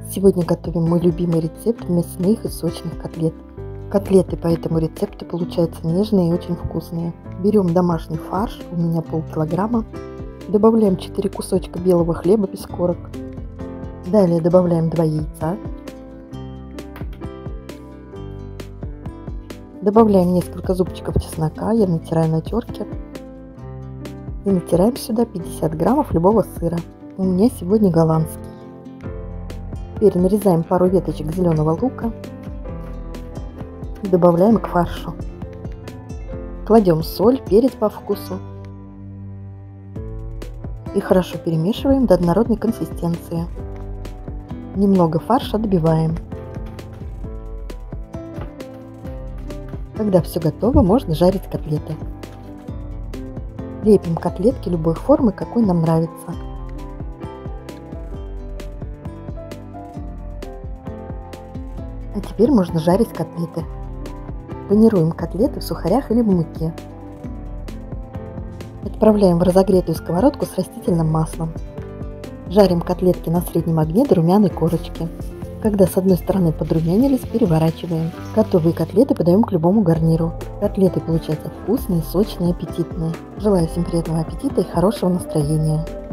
Сегодня готовим мой любимый рецепт мясных и сочных котлет. Котлеты по этому рецепту получаются нежные и очень вкусные. Берем домашний фарш, у меня полкилограмма. Добавляем 4 кусочка белого хлеба без корок. Далее добавляем 2 яйца. Добавляем несколько зубчиков чеснока, я натираю на терке. И натираем сюда 50 граммов любого сыра. У меня сегодня голландский. Теперь нарезаем пару веточек зеленого лука и добавляем к фаршу. Кладем соль, перец по вкусу и хорошо перемешиваем до однородной консистенции. Немного фарша добиваем. Когда все готово, можно жарить котлеты. Лепим котлетки любой формы, какой нам нравится. А теперь можно жарить котлеты. Панируем котлеты в сухарях или в муке. Отправляем в разогретую сковородку с растительным маслом. Жарим котлетки на среднем огне до румяной корочки. Когда с одной стороны подрумянились, переворачиваем. Готовые котлеты подаем к любому гарниру. Котлеты получаются вкусные, сочные, аппетитные. Желаю всем приятного аппетита и хорошего настроения.